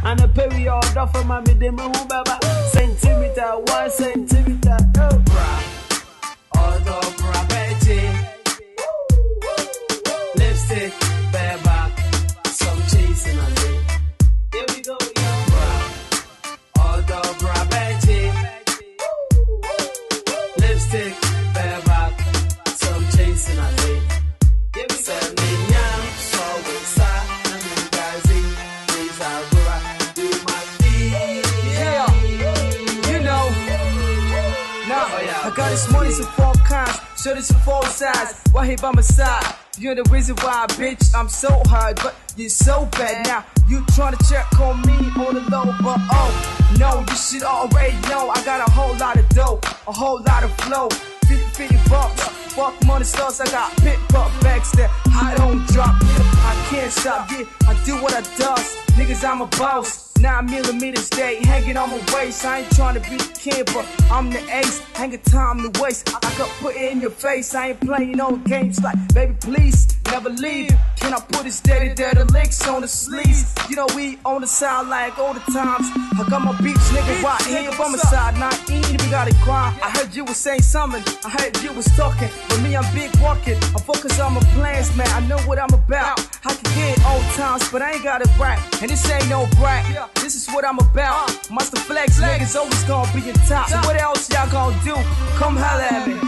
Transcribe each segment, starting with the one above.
And a period of a mammy, de Mahubaba. Centimeter, 1 centimeter. Oh, bra. Although bra, Betty. Lipstick, bareback. Some chasing on me. Here we go, yeah. Bra. Although bra, Betty. Lipstick, bareback. Some chasing on me. Give me some yam, so we start. I got this money in 4 kinds, so this in 4 sides. Why here by my side? You're the reason why, bitch, I'm so hard, but you're so bad. Now, you tryna check on me on the low, but oh, no, you should already know. I got a whole lot of dough, a whole lot of flow. 50 bucks, fuck money stars, I got pit buck bags that I don't drop. I can't stop, yeah, I do what I does. Niggas, I'm a boss. 9mm stay hanging on my waist. I ain't trying to be the king, but I'm the ace. Hanging time to waste. I could put it in your face. I ain't playing no games like, baby, please never leave. Can I put it steady there? The links on the sleeves. You know we on the side like all the times. I got my beach nigga right here by my side. 19, we got it grind. I heard you was saying something. I heard you was talking. But me, I'm big walking. I focus on my plans, man. I know what I'm about. I can get old times, but I ain't got it right. And this ain't no brat. This is what I'm about. Master Flex, niggas always gonna be in top. So what else y'all gonna do? Come holla at me.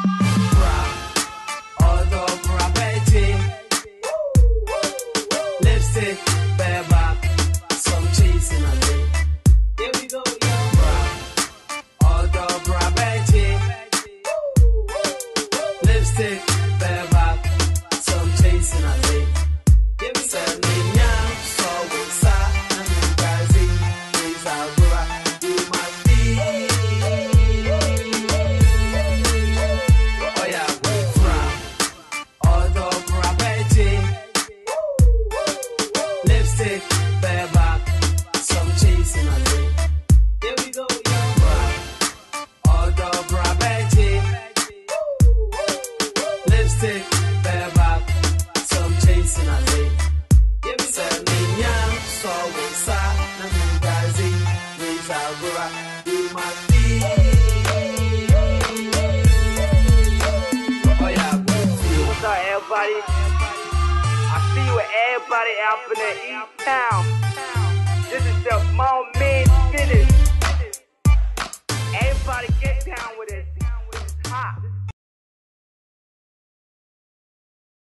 Although bra, Betty. Lipstick, bareback. Some chasing on me. Here we go, yeah. Although bra, Betty. Lipstick, bareback. Some chasing on me. Give me some yam, so we start. Lipstick, bareback, some chasing on me. Here we go, yeah. Although bra, Betty. Lipstick, bareback, some chasing on me. Give me some yam, so we start. Namugazi, Rizabura, do my thing. Oh yeah, what's up, everybody? I see you with everybody out in the East Town. This is the moment finish. Everybody get down with it. It's hot.